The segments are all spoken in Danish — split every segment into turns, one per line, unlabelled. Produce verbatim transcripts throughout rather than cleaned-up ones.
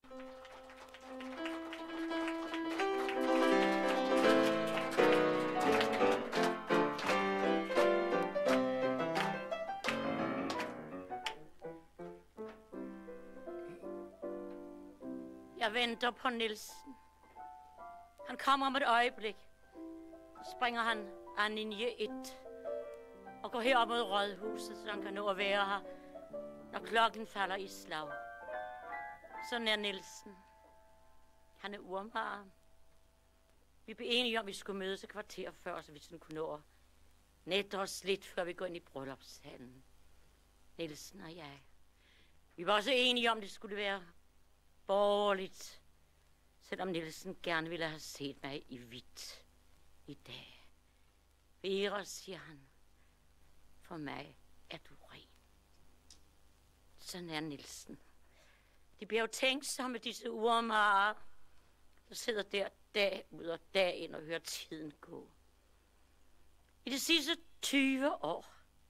Jeg venter på Nielsen. Han kommer om et øjeblik. Så springer han af linje et og går herop mod rådhuset, så han kan nå at være her, når klokken falder i slag. Sådan er Nielsen. Han er urmager. Vi blev enige om, at vi skulle mødes et kvarter før, så vi sådan kunne nå at nætte os lidt, før vi går ind i bryllupshallen. Nielsen og jeg. Vi var også enige om, at det skulle være borgerligt, selvom Nielsen gerne ville have set mig i hvidt i dag. Vera, siger han, for mig er du ren. Sådan er Nielsen. De bliver jo tænksomme, disse urmager, der sidder der dag ud og dag ind og hører tiden gå. I de sidste tyve år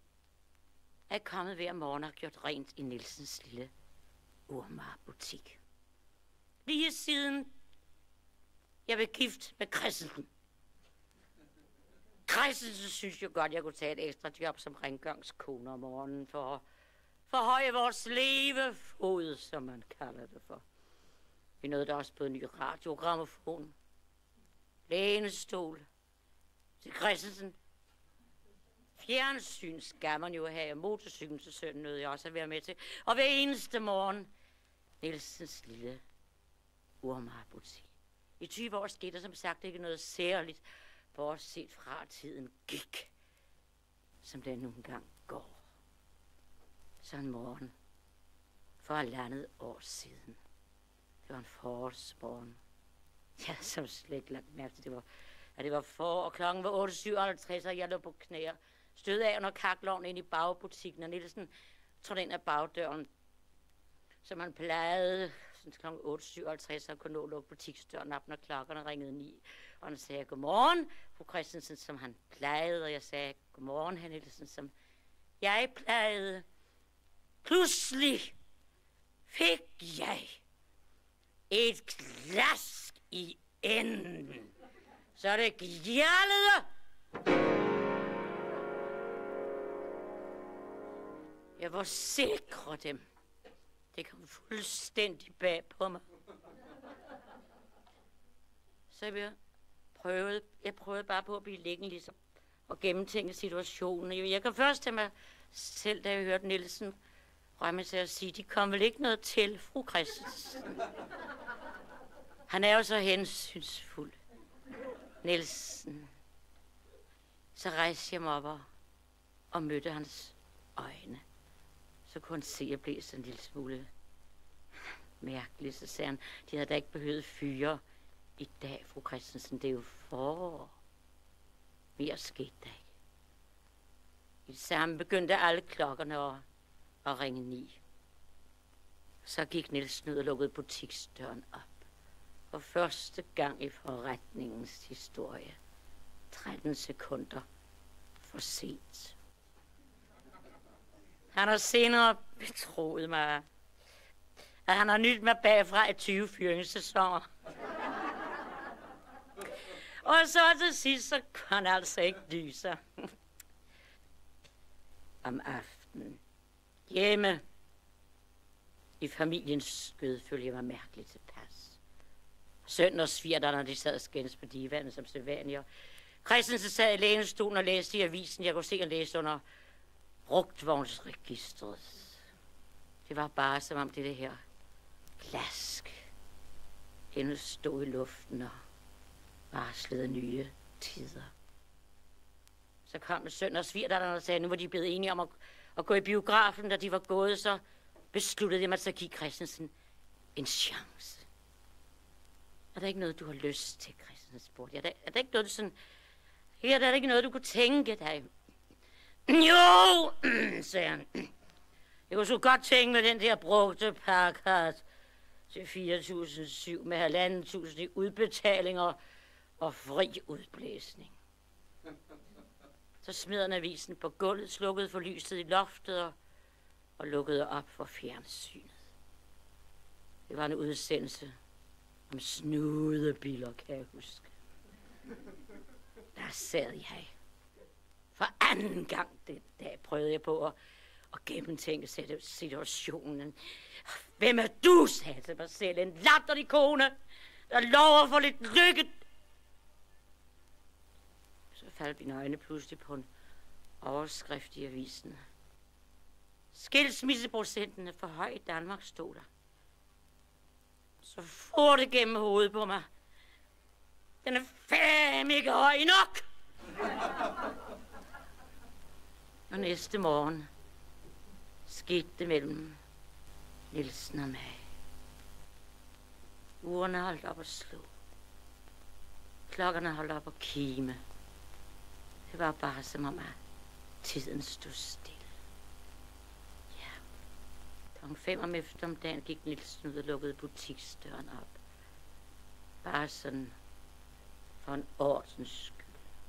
er jeg kommet hver morgen og gjort rent i Nielsens lille urmagerbutik. Lige siden jeg blev gift med Christensen. Christensen synes jo godt, jeg kunne tage et ekstra job som rengøringskone om morgenen for at forhøje vores levefod, som man kalder det for. Vi nåede da også på en ny radiogrammofon, lænestol til Christensen. Fjernsyn skal man jo have, motorcyklen til sønnen nåede jeg også at være med til. Og hver eneste morgen, Nielsens lille urmagerbutik. I tyve år skete der som sagt ikke noget særligt, bortset fra tiden gik, som den nogle gang går. Så en morgen for halvandet år siden. Det var en forårsmorgen. Jeg havde så slet ikke lagt mærke til, det var, at det var forår, og klokken var otte syvoghalvtreds, og jeg lå på knæer. Stød af under kakloven ind i bagbutikken, og Nielsen trådte ind ad bagdøren, som han plejede, sådan klokken otte syvoghalvtreds, så han kunne nå at lukke butiksdøren op, når klokkerne ringede ni. Og han sagde, godmorgen, fru Christensen, som han plejede, og jeg sagde, godmorgen, herr Nielsen, som jeg plejede. Pludselig fik jeg et klask i enden, så det gjaldede. Jeg var sikre dem. Det kom fuldstændig bag på mig. Så jeg prøvede, jeg prøvede bare på at blive liggende ligesom, og gennemtænke situationen. Jeg kan først til mig selv, da jeg hørte Nielsen rømme sig at sige, de kom vel ikke noget til, fru Christensen. Han er jo så hensynsfuld. Nielsen. Så rejste jeg mig op og, og mødte hans øjne. Så kunne han se, at jeg blev sådan en lille smule mærkelig. Så sagde han, de havde da ikke behøvet fyre i dag, fru Christensen. Det er jo forår. Mere skete der ikke. I det samme begyndte alle klokkerne at, at ringe ni. Så gik Nielsen ud og lukkede butiksdøren op. For første gang i forretningens historie. tretten sekunder for sent. Han har senere betroet mig, at han har nyt mig bagfra i tyve fyringssæsoner. Og så til sidst, så kan han altså ikke lyse. Om aftenen, hjemme i familiens skød, følte jeg mig mærkeligt tilpas. Søn og svigerdatter, de sad og skændes på divanen som sædvanligt. Christensen sad i lænestolen og læste i avisen. Jeg kunne se og læse under brugtvognsregistret. Det var bare som om det, det her klask hende stod i luften og varslede nye tider. Så kom søn og svigerdatteren og sagde, nu var de blevet enige om at, at gå i biografen. Da de var gået, så besluttede jeg mig til at give Christensen en chance. Er der ikke noget, du har lyst til, Christensen spurgte? Er der, er der ikke noget, du sådan... Her er der ikke noget, du kunne tænke dig? Jo, sagde han. Jeg kunne så godt tænke mig den der brugte Packard til fire tusind syv med halvanden tusind i udbetalinger og fri udblæsning. Så smed han avisen på gulvet, slukkede for lyset i loftet og, og lukkede op for fjernsynet. Det var en udsendelse om snudebiller, kan jeg huske. Der sad jeg. For anden gang den dag prøvede jeg på at, at gennemtænke situationen. Hvem er du, sagde til mig selv. En latterlig kone, der lover for lidt lykke. Så faldt mine øjne pludselig på en overskrift i avisen. Skilsmisseprocenten er for høj i Danmark, stod der. Så får det gennem hovedet på mig. Den er fandme ikke høj nok. Og næste morgen skete det mellem Nielsen og mig. Ugerne holdt op at slå. Klokkerne holdt op at kime. Det var bare som om, at tiden stod stille. Ja. Klokken fem om eftermiddagen gik Nielsen ud og lukkede butiksdøren op. Bare sådan for en ordens skyld.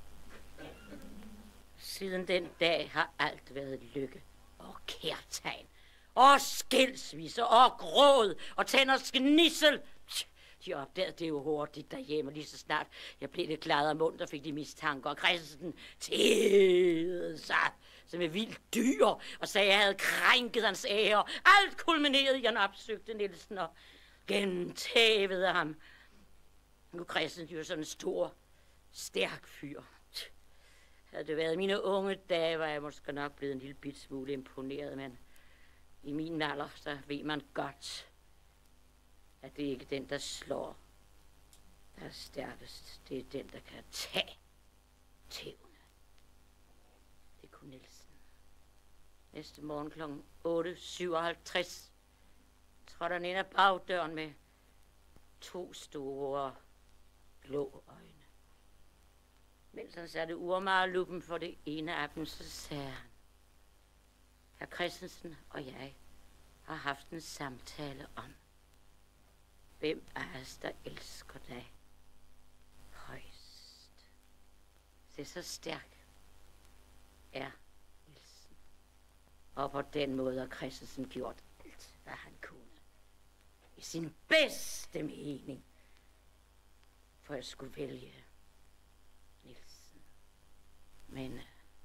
Siden den dag har alt været lykke og kærtegn og skilsmisse og gråd og tænders gnissel. De opdagede det jo hurtigt derhjemme, lige så snart jeg blev lidt glad og mundt, og fik de mistanker, og Christensen tædede sig som et vildt dyr, og sagde, at jeg havde krænket hans ære. Alt kulminerede i, han opsøgte Nielsen og gentævede ham. Nu Christensen jo sådan en stor, stærk fyr. Havde det været mine unge dage, var jeg måske nok blevet en lille bit smule imponeret, men i min alder, så ved man godt, at det ikke er den, der slår, der er stærkest. Det er den, der kan tage tævne. Det kunne Nielsen. Næste morgen klokken otte syvoghalvtreds trådte han ind ad bagdøren med to store blå øjne. Mens han satte urmagerluppen for det ene af dem, så sagde han, herr Christensen og jeg har haft en samtale om, hvem af os, der elsker dig højst. Se, så stærk er Nielsen. Og på den måde har Christensen gjort alt, hvad han kunne. I sin bedste mening. For jeg skulle vælge Nielsen. Men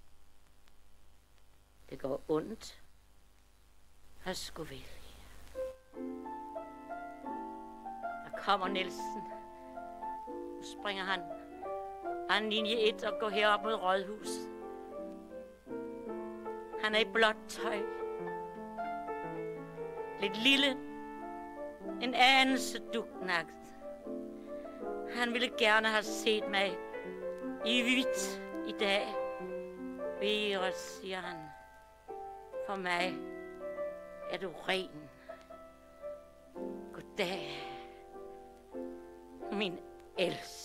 det går ondt at skulle vælge. Der kommer Nielsen. Nu springer han an linje et og går herop mod Rådhuset. Han er i blåt tøj. Lidt lille. En anelse dugtnagt. Han ville gerne have set mig i hvidt i dag. Vera, siger han. For mig er du ren. Goddag, min elskede.